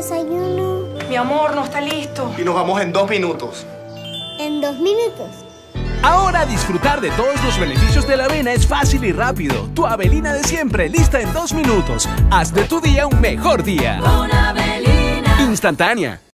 desayuno? Mi amor, no está listo. Y nos vamos en 2 minutos. ¿En 2 minutos? Ahora disfrutar de todos los beneficios de la avena es fácil y rápido. Tu Avelina de siempre, lista en 2 minutos. Haz de tu día un mejor día. Con Avelina. Instantánea.